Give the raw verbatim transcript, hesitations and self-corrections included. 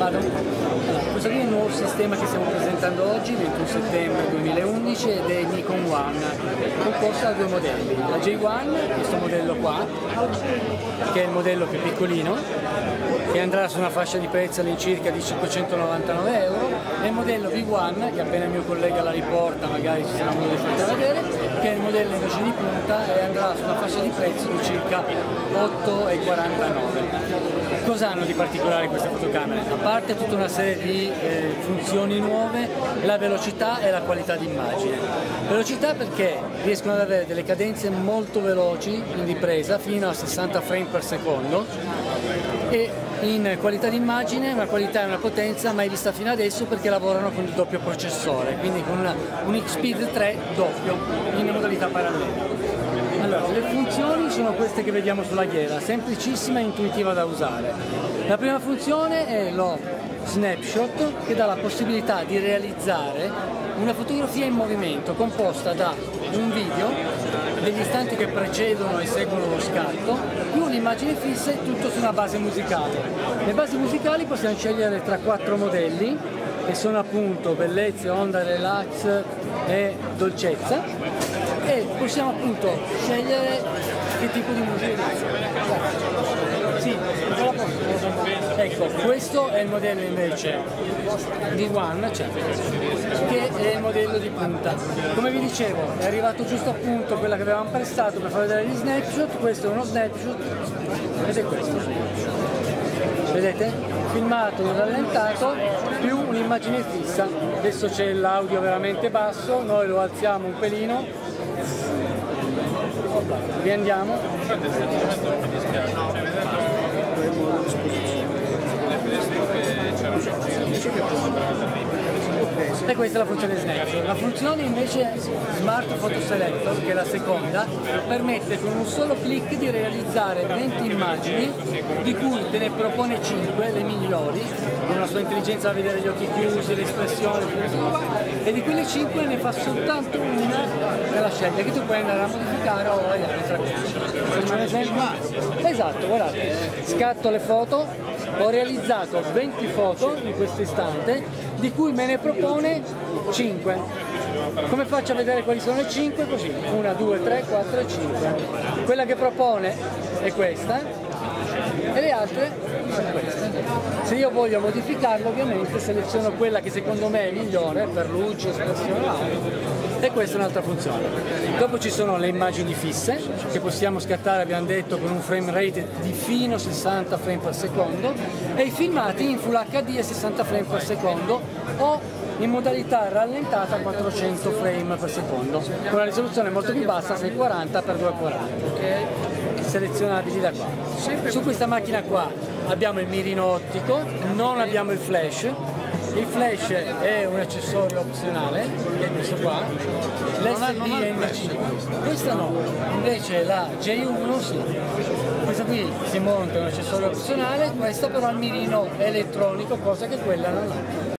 Vado? Allora, questo qui è il nuovo sistema che stiamo presentando oggi, ventuno settembre duemilaundici, ed è Nikon One, composto da due modelli. La J uno, questo modello qua, che è il modello più piccolino, che andrà su una fascia di prezzo all'incirca di cinquecentonovantanove euro, e il modello V uno, che appena il mio collega la riporta magari ci sarà modo di farla vedere, che è il modello invece di punta e andrà su una fascia di prezzo di circa otto e quarantanove. Cosa hanno di particolare queste fotocamere? A parte tutta una serie di eh, funzioni nuove, la velocità e la qualità d'immagine. Velocità perché riescono ad avere delle cadenze molto veloci in ripresa, fino a sessanta frame per secondo, e in qualità d'immagine una qualità e una potenza mai vista fino adesso, perché lavorano con il doppio processore, quindi con una, un X-Speed tre doppio in modalità parallela. Allora, le funzioni sono queste che vediamo sulla ghiera, semplicissima e intuitiva da usare. La prima funzione è lo snapshot, che dà la possibilità di realizzare una fotografia in movimento composta da un video, degli istanti che precedono e seguono lo scatto, più un'immagine fissa e tutto su una base musicale. Le basi musicali possiamo scegliere tra quattro modelli, che sono appunto bellezza, onda, relax e dolcezza, e possiamo appunto scegliere che tipo di musica. Sì, ecco, questo è il modello invece di One, cioè, che è il modello di punta. Come vi dicevo, è arrivato giusto appunto quella che avevamo prestato per far vedere gli snapshot. Questo è uno snapshot ed è questo. Vedete? Filmato in rallentato più un'immagine fissa. Adesso c'è l'audio veramente basso, noi lo alziamo un pelino, riandiamo. E questa è la funzione snapshot. La funzione invece Smart Photo Selector, che è la seconda, permette con un solo clic di realizzare venti immagini, di cui te ne propone cinque, le migliori, con la sua intelligenza a vedere gli occhi chiusi, l'espressione, e di quelle cinque ne fa soltanto una nella scelta, che tu puoi andare a modificare o variare tra queste. Faccio un esempio? Esatto, guardate, scatto le foto, ho realizzato venti foto in questo istante, di cui me ne propone cinque. Come faccio a vedere quali sono le cinque? Così, uno, due, tre, quattro e cinque. Quella che propone è questa e le altre sono queste. Se io voglio modificarlo, ovviamente seleziono quella che secondo me è migliore per luce, espressione, audio, e questa è un'altra funzione. Dopo ci sono le immagini fisse che possiamo scattare, abbiamo detto, con un frame rate di fino a sessanta frame per secondo, e i filmati in Full H D a sessanta frame per secondo o in modalità rallentata a quattrocento frame per secondo, con una risoluzione molto più bassa, seicentoquaranta per duecentoquaranta, ok? Selezionabili da qua. Su questa macchina qua abbiamo il mirino ottico, non abbiamo il flash. Il flash è un accessorio opzionale, che è questo qua, l'S D M C, questa no, invece la J uno sì. Questa qui si monta, è un accessorio opzionale, questa però ha il mirino elettronico, cosa che quella non ha.